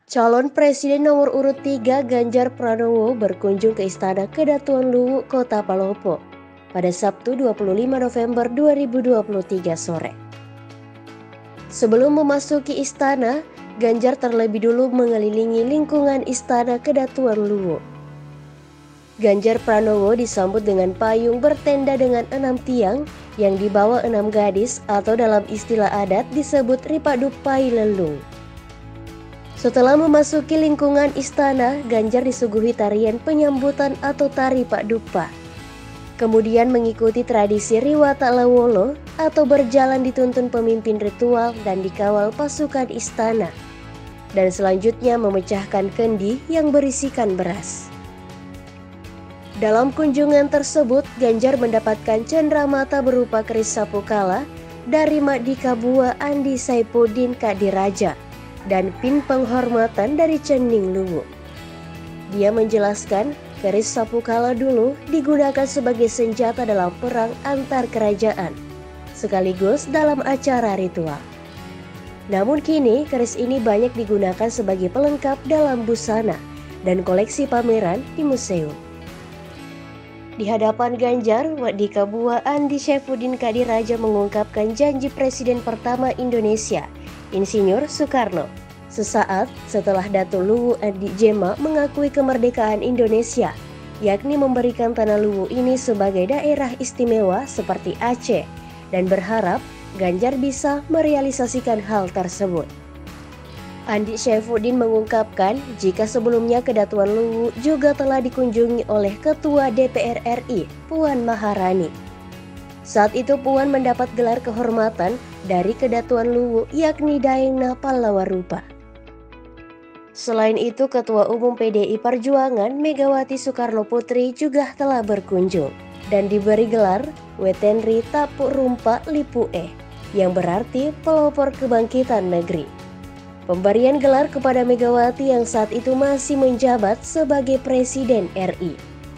Calon Presiden nomor urut 3 Ganjar Pranowo berkunjung ke Istana Kedatuan Luwu, Kota Palopo pada Sabtu 25 November 2023 sore. Sebelum memasuki istana, Ganjar terlebih dulu mengelilingi lingkungan Istana Kedatuan Luwu. Ganjar Pranowo disambut dengan payung bertenda dengan 6 tiang yang dibawa 6 gadis atau dalam istilah adat disebut Ripadupai Lelung. Setelah memasuki lingkungan istana, Ganjar disuguhi tarian penyambutan atau tari Pak Dupa. Kemudian mengikuti tradisi Riwata Lawolo atau berjalan dituntun pemimpin ritual dan dikawal pasukan istana. Dan selanjutnya memecahkan kendi yang berisikan beras. Dalam kunjungan tersebut, Ganjar mendapatkan cenderamata berupa keris sapukala dari Mardika Bua Andi Saipudin Kadiraja dan pin penghormatan dari Cening Luwu. Dia menjelaskan keris sapukala dulu digunakan sebagai senjata dalam perang antar kerajaan, sekaligus dalam acara ritual. Namun kini keris ini banyak digunakan sebagai pelengkap dalam busana dan koleksi pameran di museum. Di hadapan Ganjar, Mardika Bua Andi Saipudin Kadiraja mengungkapkan janji Presiden pertama Indonesia, Insinyur Soekarno, sesaat setelah Datuk Luwu Adi Jema mengakui kemerdekaan Indonesia, yakni memberikan tanah Luwu ini sebagai daerah istimewa seperti Aceh, dan berharap Ganjar bisa merealisasikan hal tersebut. Andi Saipudin mengungkapkan jika sebelumnya Kedatuan Luwu juga telah dikunjungi oleh Ketua DPR RI, Puan Maharani. Saat itu Puan mendapat gelar kehormatan dari Kedatuan Luwu yakni Daeng Napalawarupa. Selain itu, Ketua Umum PDI Perjuangan Megawati Soekarno Putri juga telah berkunjung dan diberi gelar Wetenri Tapu Rumpa Lipue yang berarti pelopor kebangkitan negeri. Pemberian gelar kepada Megawati yang saat itu masih menjabat sebagai Presiden RI.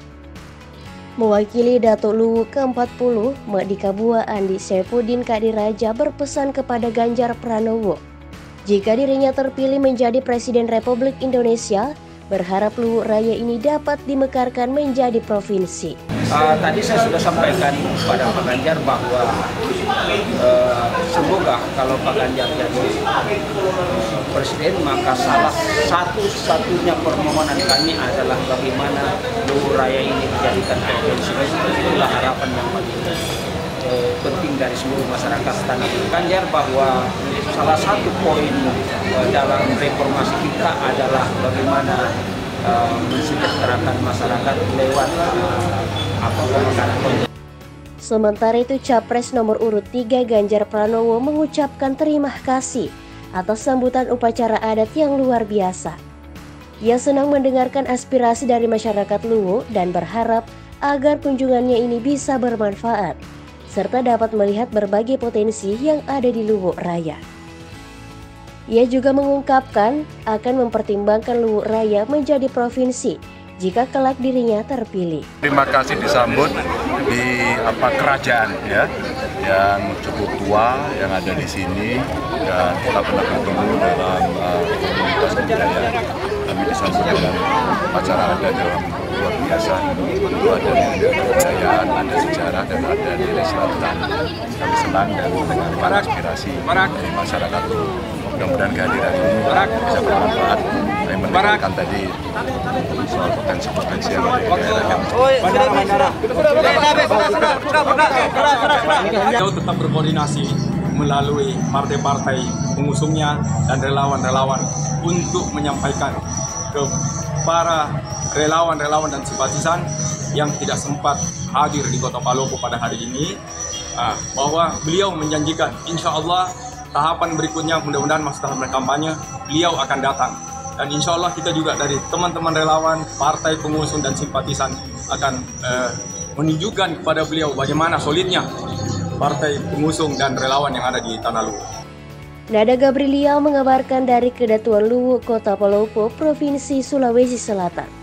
Mewakili Datuk Luwu ke-40, Mardika Bua Andi Saipudin Kadiraja berpesan kepada Ganjar Pranowo, jika dirinya terpilih menjadi Presiden Republik Indonesia, berharap Luwu Raya ini dapat dimekarkan menjadi provinsi. Tadi saya sudah sampaikan kepada Pak Ganjar bahwa semoga kalau Pak Ganjar jadi Presiden, maka salah satu-satunya permohonan kami adalah bagaimana Luwu Raya ini dijadikan provinsi. Itulah harapan yang paling penting dari seluruh masyarakat tanah Ganjar, bahwa salah satu poin dalam reformasi kita adalah bagaimana mensejahterakan masyarakat lewat pemekaran. Sementara itu, Capres nomor urut 3 Ganjar Pranowo mengucapkan terima kasih atas sambutan upacara adat yang luar biasa. Ia senang mendengarkan aspirasi dari masyarakat Luwu dan berharap agar kunjungannya ini bisa bermanfaat, serta dapat melihat berbagai potensi yang ada di Luwu Raya. Ia juga mengungkapkan akan mempertimbangkan Luwu Raya menjadi provinsi jika kelak dirinya terpilih. Terima kasih disambut di kerajaan ya, yang cukup tua yang ada di sini, dan kita pernah bertemu dalam komunitas budaya. Kami disambut dengan acara adat yang luar biasa. Itu ada nilai kebudayaan, ada sejarah, dan ada nilai silaturahmi. Kami senang dan mendengarkan aspirasi dari masyarakat. Mudah-mudahan kehadiran ini bisa bermanfaat. Saya mendengarkan tadi soal potensi-potensi yang ada di daerah yang tetap berkoordinasi melalui partai-partai pengusungnya dan relawan-relawan untuk menyampaikan ke para relawan-relawan dan simpatisan yang tidak sempat hadir di Kota Palopo pada hari ini, bahwa beliau menjanjikan insya Allah tahapan berikutnya, mudah-mudahan masuk tahap kampanye, beliau akan datang. Dan insya Allah kita juga dari teman-teman relawan, partai pengusung dan simpatisan akan menunjukkan kepada beliau bagaimana solidnya partai pengusung dan relawan yang ada di Tanah Luwu. Nada Gabrielial mengabarkan dari Kedatuan Luwu, Kota Palopo, Provinsi Sulawesi Selatan.